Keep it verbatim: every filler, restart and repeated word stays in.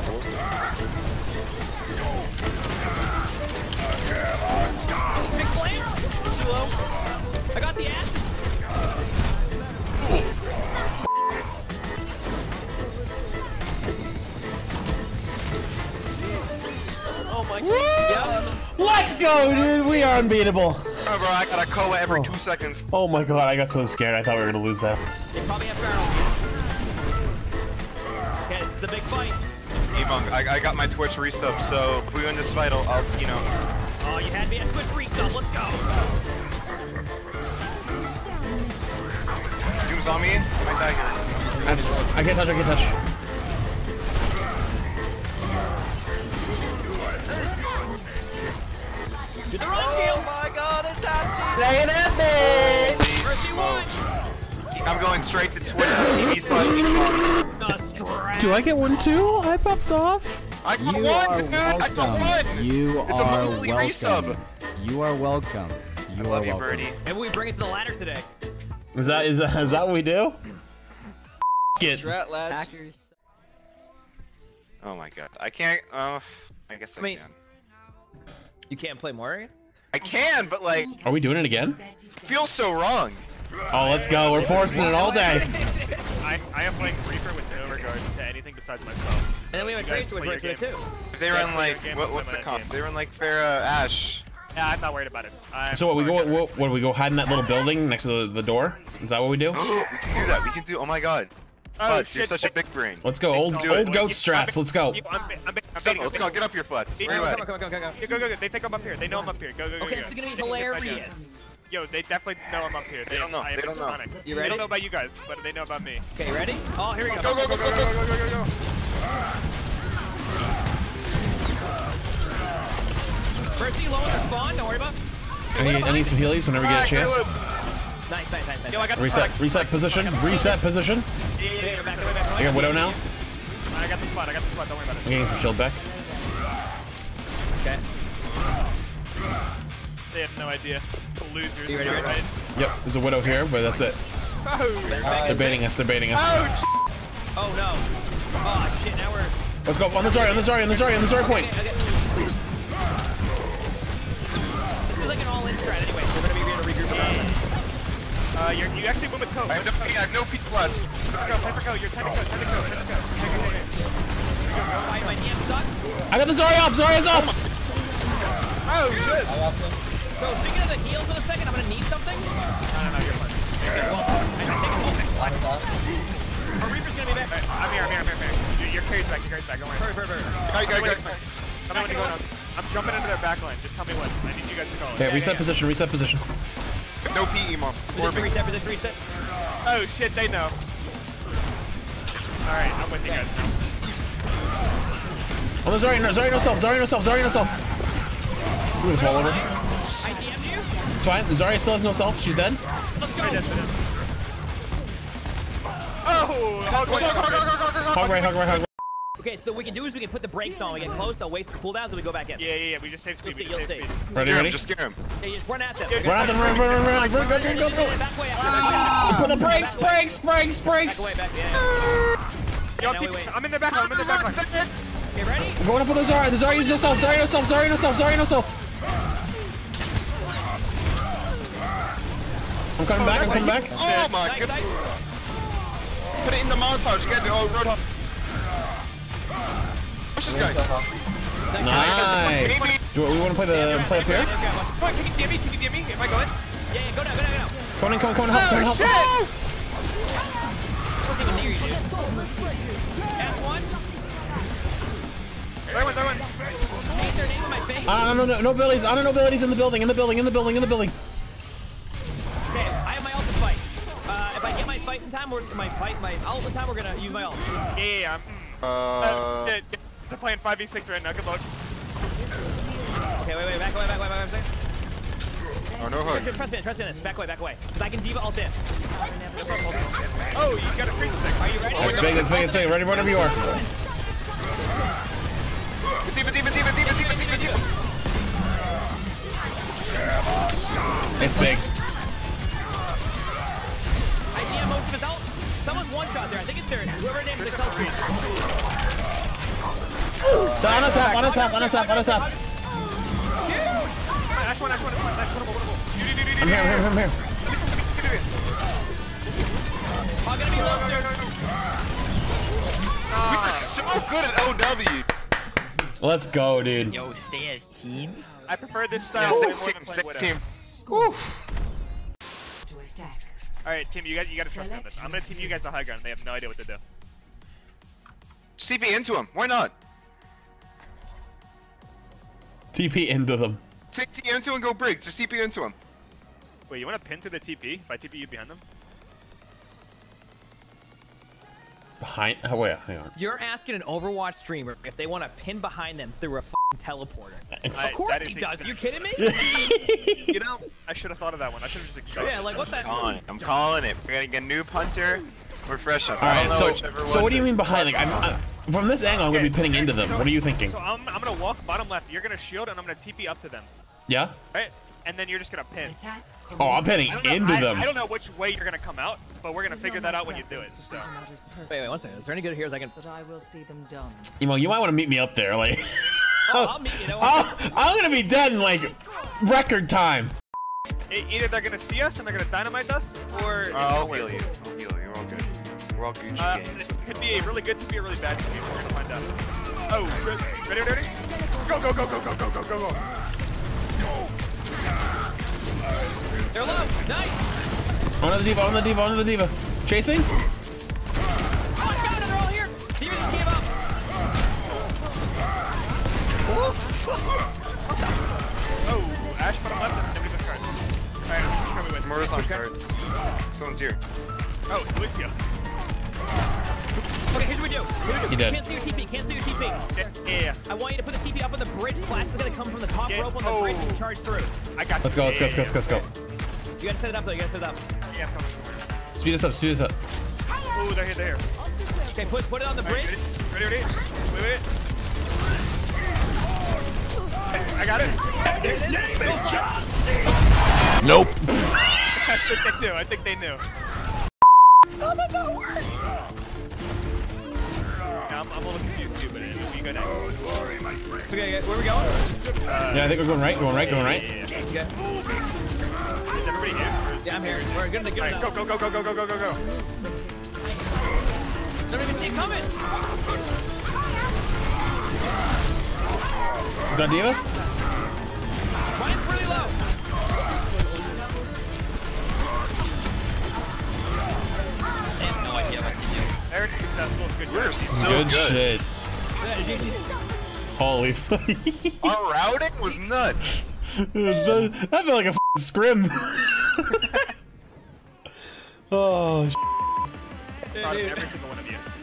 Big flame. Too low. I got the ass. Oh my god. Yep. Let's go, dude. We are unbeatable. Oh, bro, I got a Koa every oh. two seconds. Oh my god, I got so scared. I thought we were gonna lose that. They probably have barrel. Okay, this is the big fight. Emongg, I, I got my Twitch resub, so if we win this fight, I'll, I'll you know. Oh, you had me at Twitch resub. Let's go. Doom's on me. I might die here. That's. I can't touch. I can't touch. Do the run Oh deal. my god, it's happening! Play it epic! First one. I'm going straight to Twitch T V slash Emongg. Do I get one too? I popped off. I got You one, are dude! I got welcome. one! You It's a are monthly welcome. resub. You are welcome. You I are love you, welcome. Birdie. Maybe we bring it to the ladder today. Is that is that is that what we do? Get. Strat last. Hackers. Oh my god. I can't, uh, I guess I, I mean- can. You can't play Moria? I can, but like, Are we doing it again? feels so wrong. Oh, let's go. We're forcing it all day. I, I am playing Reaper with no regard to anything besides myself. And then we have a You guys Tracer with play Reaper your too. If they Yeah, run play like, your game, what, play what's the my comp? game. They run like Farah Ash. Yeah, I'm not worried about it. I'm So what? We go. worried about What, what do we go? Hide in that little building next to the, the door? Is that what we do? we can do that. We can do. Oh my god. Oh, Flats, you're shit. such a big brain. Let's go. Old Let's do it. old goat Keep- strats. Let's go. Keep- I'm, I'm, I'm, I'm Settle, let's go. Get up here, Flats. Where you Come at? on, come on, come on, come on. Go, go, go, go. They think I'm up here. They know I'm up here. Go, go, go. Okay, go. this is gonna be Get- get back down. hilarious. Yo, they definitely know I'm up here. They, don't know. I am They don't know. Sonic. You They ready? don't know about you guys, but they know about me. Okay, ready? Oh, here we go. Go, go, go, go, go. go, go, go. Mercy, low on the spawn. Don't worry about. I need, I need some healies whenever we get a chance. Nice, nice, nice, nice. Yo, I got the Reset. spot. Reset position. Reset position. Yeah, yeah, yeah. Back away, back I away. got Widow now. I got the spot. I got the spot. Don't worry about I'm it. getting some shield back. Okay. They have no idea. The losers. You ready, ready? Right? Yep. There's a Widow here, but that's it. Oh, They're baiting us. They're baiting us. Oh no. Oh shit. Now we're. Let's go on the Zarya. On the Zarya. On the Zarya. On the Zarya point. Okay, okay. This is like an all-in strat anyway. We're gonna be able to regroup around it. Uh, you're, you actually win with Coke. I have no, I have no peak Flats. Go, time for Coke. You're time to go. Time to go. Time to go. Hey, hey, hey, hey. My, my D M sucks. I got the Zarya up. Zarya's up. Oh, good. So speaking of the heals in a second, I'm gonna need something. No, no, no, you're fine. Okay, well, I, I take a moment. Our Reaper's gonna be back. I'm here, I'm here, I'm here, I'm here. Your, your carry's back, your carry's back, don't worry. Perfect, perfect, perfect. Go, go, go. Tell me when to go down. I'm jumping into their back line. Just tell me when. I need you guys to call it. Okay. Reset position. Reset position. No P, Emongg. Position reset, position reset. Oh shit, they know. Alright, I'm with you guys now. On the Zarya. No, Zarya no self. Zarya no self. Zarya no self. I'm gonna fall over. I D M'd you. It's fine. Zarya still has no self. She's dead. Let's go. Oh! Hog right, hog right. Hog right. Hog right. Hog right. Okay, so what we can do is we can put the brakes on. We get close. They'll waste their cooldowns, and we go back in. Yeah, yeah, yeah, we just save speed, we You'll just see, save you'll speed. Ready? Scare him, Ready? just scare him. Yeah, you just run at them. Run out the run. Run. Run. Run. Run. Go. Go. Go. Go. Back way after. Back way. Put the brakes. Brakes. Brakes. Brakes. Back away, back. Yeah. Yo, now keep, we wait. I'm in the back line, I'm in the back line. Okay, ready? I'm going up with the Zarya. The Zarya uses no self. Zarya no self. Zarya no self. Zarya no self. I'm coming back. I'm coming back. Oh my Nice, god. nice. Put it in the montage. Get it. Oh, Roadhog. Push this guy. Nice. Do we want to play the play up here? Come on, can you D M me? Can you D M me? Am I going? Yeah, yeah, go down, go down, go down. Come on in. Come on. Come on. Help. Come on. Oh, Help. shit! I'm not even near you, dude. F one. There one, there one. Paint their name on my face. Uh, no, no, no abilities. I don't know abilities in the building. In the building. In the building. In the building. Okay, I have my ult to fight. Uh, if I get my fight in time, or my fight, my ult in time, we're gonna use my ult. Yeah, yeah, yeah. I'm, Uh, uh, yeah, yeah. They're playing five v six right now, good luck. Okay, wait, wait, back away, back away, back away. oh, no hook. Trust, trust me, trust me in this. Back away, back away. Because I can diva ult in. Oh, you got a free stick. Are you ready? It's big. It's big. It's big. Ready whenever you are. Diva, diva, diva, diva, diva, diva, diva. It's big. I D M most of his ult. Someone's one shot there. I think it's there. Whoever named the self screen. On us half, on us half, on us half, on us half. Ash one, Ash one, Ash one, Ash one, one, one, one. I'm here, I'm here, I'm here. I'm gonna be low. We are so good at O W. Let's go, dude. Yo, stay as team. I prefer this Yeah, style way six more team, than playing six Widow. team. Oof. All right, team, you guys, you gotta trust me on this. I'm gonna team you guys the high ground. They have no idea what to do. T P into him. Why not? T P into them. Take T into and go brig. Just T P into him. Wait, you want to pin to the T P? If I T P you behind them? Behind? Oh, wait, hang on. You're asking an Overwatch streamer if they want to pin behind them through a f***ing teleporter. I- Of course that he is does. exactly- You kidding me? You know, I should have thought of that one. I should have just accepted. Yeah, like what the? I'm calling it. I'm calling it. We're getting a new punter. We're fresh up. All I don't right, know so whichever so one what do you to- mean behind? Like, I'm, I, from this angle, I'm gonna be pinning into them. So- What are you thinking? So I'm, I'm gonna walk bottom left. You're gonna shield, and I'm gonna T P up to them. Yeah? Right? And then you're just gonna pin. Oh, I'm pinning I don't know, into I, them. I don't know which way you're gonna come out, but we're gonna figure that out when you do it. So. Wait, wait, one second. Is there any good heroes I can? But I will see them done. Emongg, you might want to meet me up there. Like, Oh, I'll meet you. Don't worry. I'll, I'm gonna be dead in like record time. E- Either they're gonna see us and they're gonna dynamite us, or Oh, I'll heal you. I'll heal you. We're all good. We're all Gucci uh, games. it could be a really good, could be a really bad game. We're gonna find out. Oh, ready, ready, ready? Go, go, go, go, go, go, go, go, go. They're low. Nice. On the diva, on the diva, on the diva. Chasing? Oh, I got it. They're all here. Demon just gave up. Oh, Ash bottom left and nobody but card. Alright, let's go with. Mura's on card. Someone's here. Oh, it's Lucio. Okay, here's what we do. Here's what we do. He did. Can't see your T P. Can't see your T P. Yeah, yeah, yeah. I want you to put the T P up on the bridge. Flash is gonna come from the top Yeah. rope on the Oh. bridge and charge through. I got Let's go, let's go, let's go, let's go, let's go. You gotta set it up though. You gotta set it up. Yeah, I'm coming. Speed us up, speed us up. Oh, they're here, they're here. Okay, put put it on the Alright, bridge. ready, ready, ready? Wait, wait. I got it. His name is John. Nope. I think they knew. I think they knew. Oh, that don't work. Yeah, I'm, I'm a little confused too, but uh, we go next. Okay, okay, where we going? Yeah, I think we're going right, going right, going right. Yeah, yeah, yeah. Okay. Is everybody here? Yeah, I'm here. We're good to good Alright, enough. go, go, go, go, go, go, go, go, go. Don't even see it coming. Got diva? Mine's really low. They have no idea what to do. Very successful. Good We're job. so Good good. shit. Yeah, G G. Holy Our routing was nuts. that, that felt like a f***ing scrim. oh, sh Proud of every single one of you.